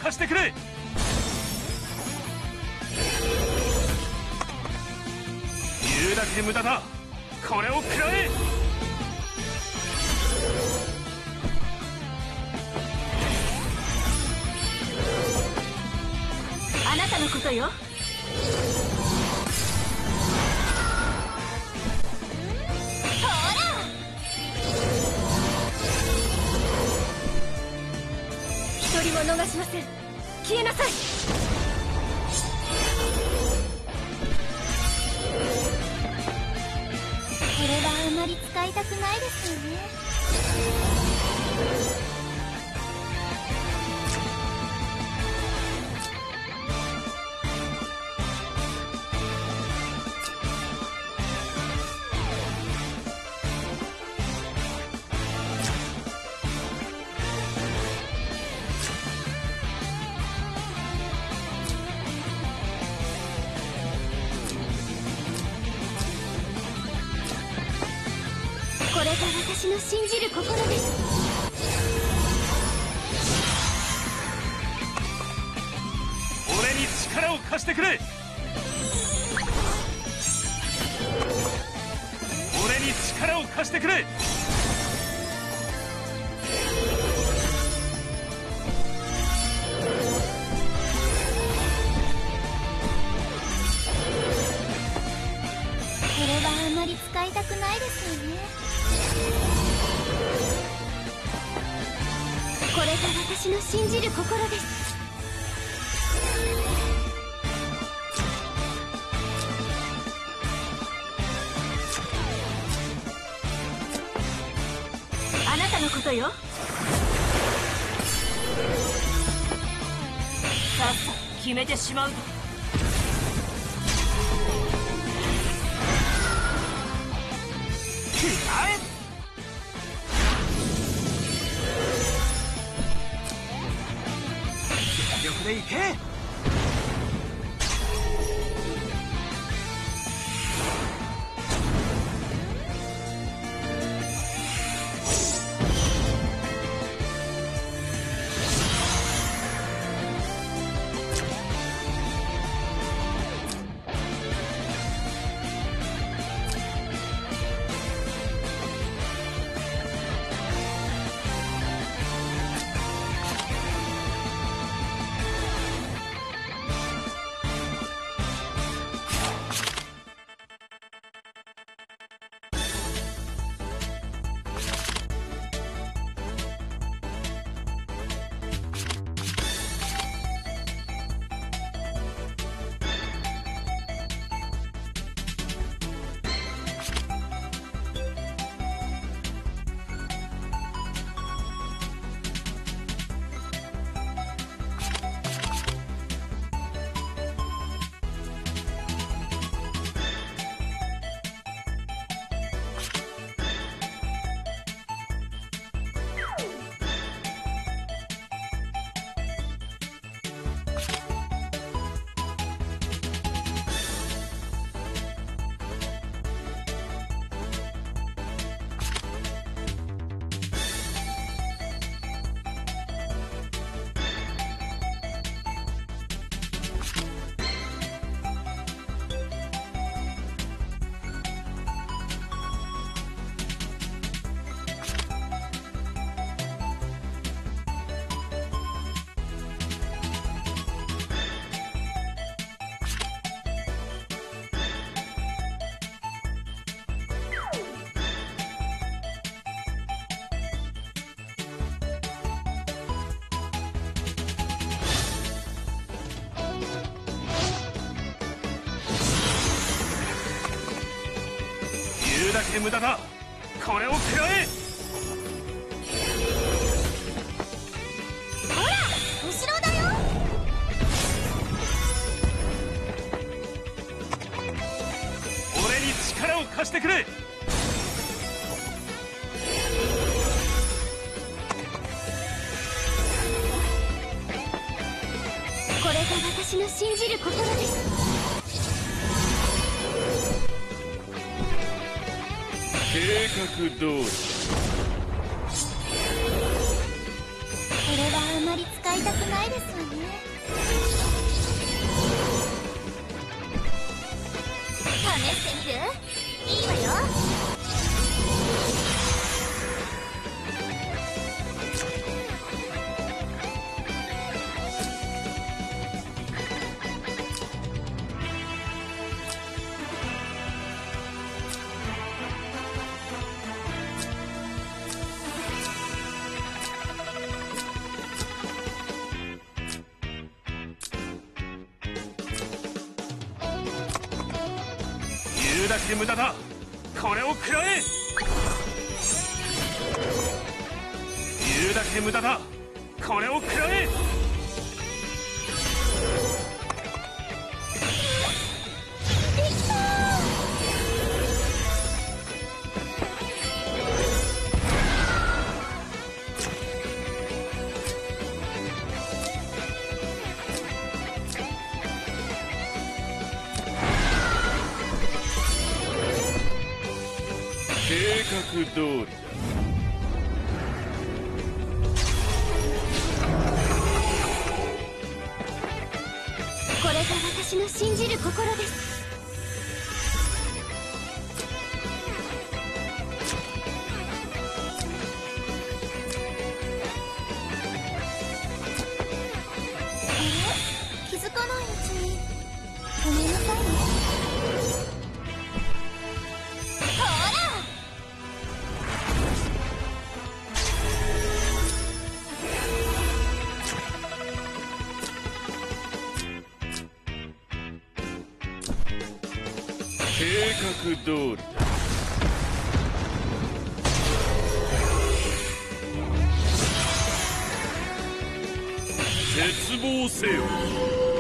貸してくれ。言うだけ無駄だ。これを食らえ。 あなたのことよ。ほら、一人も逃しません。消えなさい。これはあまり使いたくないですよね。これが私の信じる心です。 俺に力を貸してくれ。俺に力を貸してくれ。 これはあまり使いたくないですよね。これが私の信じる心です。あなたのことよ。さっさと決めてしまうぞ。 全力でいけ。言うだけ無駄だ。これを食らえ。 ほら、後ろだよ。 俺に力を貸してくれ。 これが私の信じる心です。 計画通り。 これはあまり使いいたくないですわね。試してみる？いいわよ。 言うだけ無駄だ。これを食らえ。言うだけ無駄だ。これを食らえ。計画通りだ。 これが私の信じる心です。 気づかないうちにごめんなさいね。ほら！ 計画通りだ。絶望せよ。